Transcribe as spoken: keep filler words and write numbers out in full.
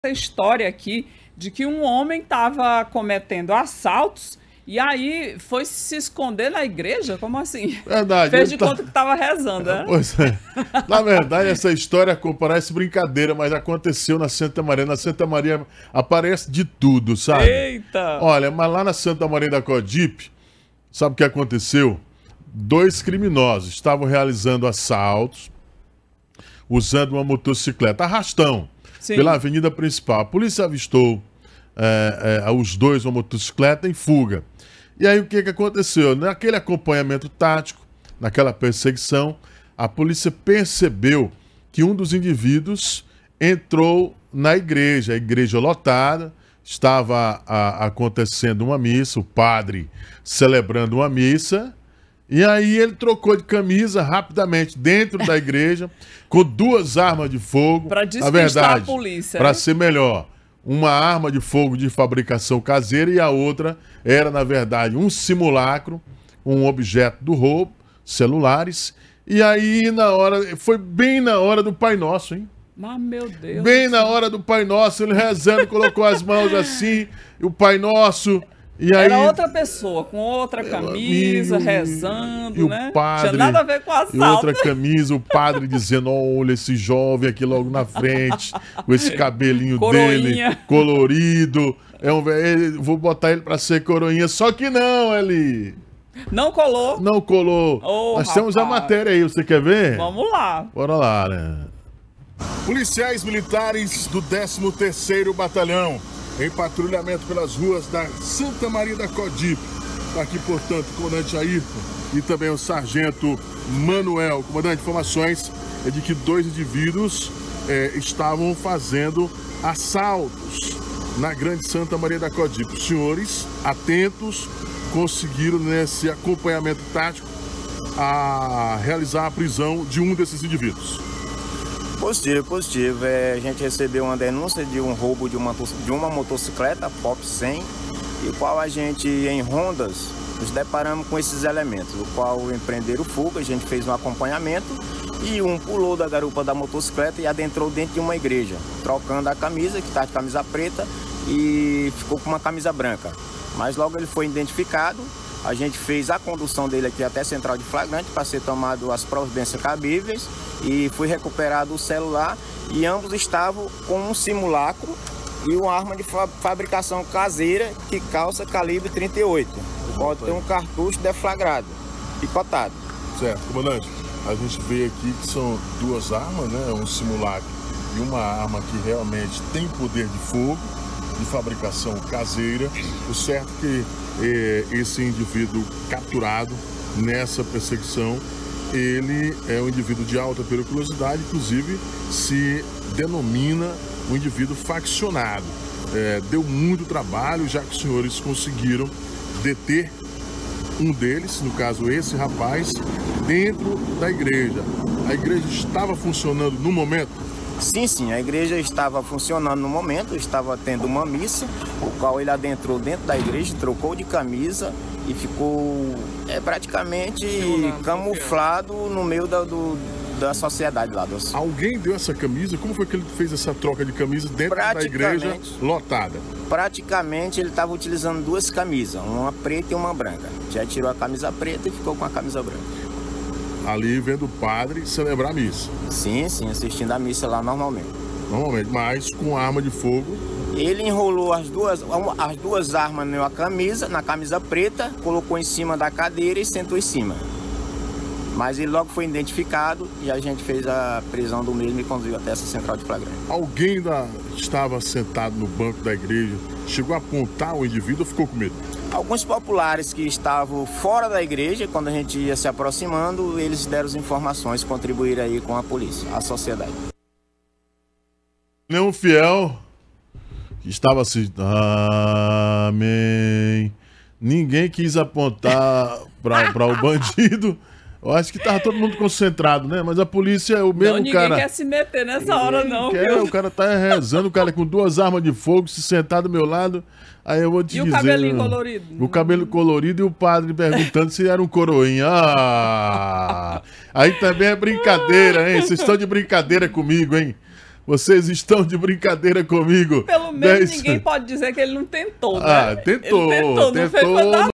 História aqui de que um homem estava cometendo assaltos e aí foi se esconder na igreja? Como assim? Verdade. Fez de tá... conta que estava rezando, né? Pois é. Na verdade, essa história parece brincadeira, mas aconteceu na Santa Maria. Na Santa Maria aparece de tudo, sabe? Eita! Olha, mas lá na Santa Maria da Codipe, sabe o que aconteceu? Dois criminosos estavam realizando assaltos usando uma motocicleta, arrastão. Sim. Pela avenida principal. A polícia avistou é, é, os dois, uma motocicleta, em fuga. E aí o que, que aconteceu? Naquele acompanhamento tático, naquela perseguição, a polícia percebeu que um dos indivíduos entrou na igreja, a igreja lotada, estava a, acontecendo uma missa, o padre celebrando uma missa. E aí ele trocou de camisa rapidamente dentro da igreja, com duas armas de fogo. Para despistar a polícia. Para ser melhor, uma arma de fogo de fabricação caseira e a outra era, na verdade, um simulacro, um objeto do roubo, celulares. E aí, na hora, foi bem na hora do Pai Nosso, hein? Ah, meu Deus. Bem na hora do Pai Nosso, ele rezando, colocou as mãos assim, e o Pai Nosso... E aí, era outra pessoa, com outra camisa, amigo, rezando, e né? O padre, tinha nada a ver com assalto. E outra camisa, o padre dizendo, olha esse jovem aqui logo na frente, com esse cabelinho coroinha. dele, colorido. É um, vou botar ele pra ser coroinha, só que não, Eli. Não colou? Não colou. Oh, Nós rapaz. temos a matéria aí, você quer ver? Vamos lá. Bora lá, né? Policiais militares do décimo terceiro Batalhão em patrulhamento pelas ruas da Santa Maria da Codipe. Está aqui, portanto, o comandante Ayrton e também o sargento Manuel. Comandante, informações é de que dois indivíduos é, estavam fazendo assaltos na grande Santa Maria da Codipe. Os senhores, atentos, conseguiram nesse acompanhamento tático a realizar a prisão de um desses indivíduos. Positivo, positivo. É, a gente recebeu uma denúncia de um roubo de uma, de uma motocicleta Pop cem, e o qual a gente, em rondas, nos deparamos com esses elementos, o qual empreenderam fuga, a gente fez um acompanhamento e um pulou da garupa da motocicleta e adentrou dentro de uma igreja, trocando a camisa, que está de camisa preta, e ficou com uma camisa branca. Mas logo ele foi identificado, a gente fez a condução dele aqui até a central de flagrante para ser tomado as providências cabíveis e foi recuperado o celular e ambos estavam com um simulacro e uma arma de fabricação caseira que calça calibre trinta e oito. Pode ter um cartucho deflagrado, picotado. Certo, comandante. A gente vê aqui que são duas armas, né? Um simulacro e uma arma que realmente tem poder de fogo, de fabricação caseira. O certo é que eh, esse indivíduo capturado nessa perseguição, ele é um indivíduo de alta periculosidade, inclusive se denomina um indivíduo faccionado. É, deu muito trabalho, já que os senhores conseguiram deter um deles, no caso esse rapaz, dentro da igreja. A igreja estava funcionando no momento? Sim, sim, a igreja estava funcionando no momento, estava tendo uma missa, o qual ele adentrou dentro da igreja, trocou de camisa e ficou é, praticamente camuflado no meio da, do, da sociedade lá. Dos... Alguém deu essa camisa? Como foi que ele fez essa troca de camisa dentro da igreja lotada? Praticamente ele estava utilizando duas camisas, uma preta e uma branca. Já tirou a camisa preta e ficou com a camisa branca. Ali vendo o padre celebrar a missa. Sim, sim, assistindo a missa lá normalmente. Normalmente, mas com arma de fogo. Ele enrolou as duas, as duas armas na camisa, na camisa preta, colocou em cima da cadeira e sentou em cima. Mas ele logo foi identificado e a gente fez a prisão do mesmo e conduziu até essa central de flagrante. Alguém da, estava sentado no banco da igreja, chegou a apontar o indivíduo ou ficou com medo? Alguns populares que estavam fora da igreja, quando a gente ia se aproximando, eles deram as informações, contribuíram aí com a polícia, a sociedade. Nenhum fiel que estava assim, amém. Ninguém quis apontar para o bandido. Eu acho que tava todo mundo concentrado, né? Mas a polícia é o mesmo não, ninguém cara. Ninguém quer se meter nessa hora, não. Quer, viu? O cara tá rezando, o cara com duas armas de fogo, se sentar do meu lado. Aí eu vou te e dizer. E o cabelinho colorido? O cabelo colorido e o padre perguntando se era um coroinha. Ah! Aí também é brincadeira, hein? Vocês estão de brincadeira comigo, hein? Vocês estão de brincadeira comigo. Pelo menos dez... ninguém pode dizer que ele não tentou, né? Ah, tentou. Ele tentou, não tentou, fez nada.